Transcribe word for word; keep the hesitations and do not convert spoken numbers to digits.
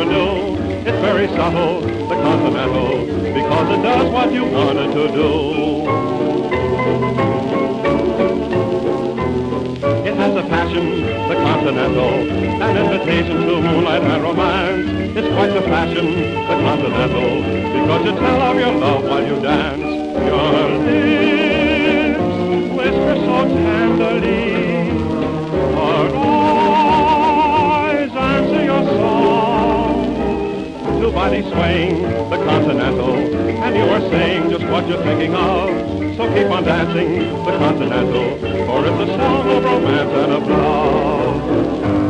can do. It's very subtle, the Continental, because it does what you want it to do. It has a passion, the Continental, an invitation to moonlight and romance. It's quite the fashion, the Continental, because you tell of your love while you dance. Your lips whisper so tenderly, our eyes answer your song. Two bodies swaying, the Continental, and you are saying just what you're thinking of. So keep on dancing, the Continental, for it's a song of romance and of love.